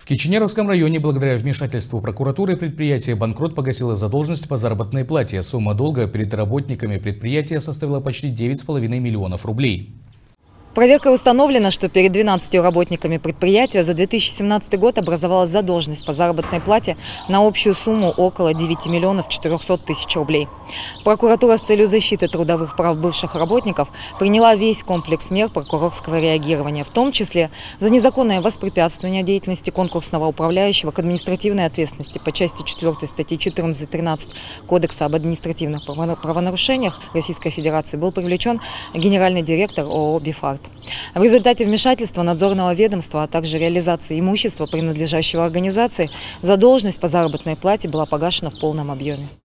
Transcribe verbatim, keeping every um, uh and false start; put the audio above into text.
В Киченеровском районе благодаря вмешательству прокуратуры предприятие «Банкрот» погасило задолженность по заработной плате. Сумма долга перед работниками предприятия составила почти девять с половиной миллионов рублей. Проверкой установлено, что перед двенадцатью работниками предприятия за две тысячи семнадцатый год образовалась задолженность по заработной плате на общую сумму около девяти миллионов четырёхсот тысяч рублей. Прокуратура с целью защиты трудовых прав бывших работников приняла весь комплекс мер прокурорского реагирования, в том числе за незаконное воспрепятствование деятельности конкурсного управляющего к административной ответственности по части четвёртой статьи четырнадцать тринадцать Кодекса об административных правонарушениях Российской Федерации был привлечен генеральный директор ООО «Бифарт». В результате вмешательства надзорного ведомства, а также реализации имущества, принадлежащего организации, задолженность по заработной плате была погашена в полном объеме.